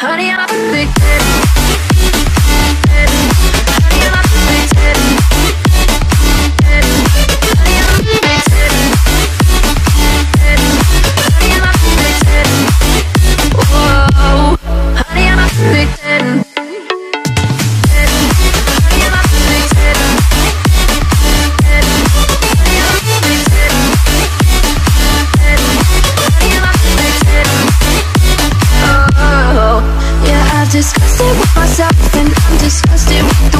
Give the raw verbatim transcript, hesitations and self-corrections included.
Honey, I'm a big ten. Honey, I'm a big ten. Honey, I'm a big ten. Honey, I'm a big ten. Whoa, honey, I'm a big ten. Honey, I'm a big ten. Honey, I'm a big ten. Honey, I'm a big ten. Oh, yeah, I've discussed it with myself, and I'm disgusted with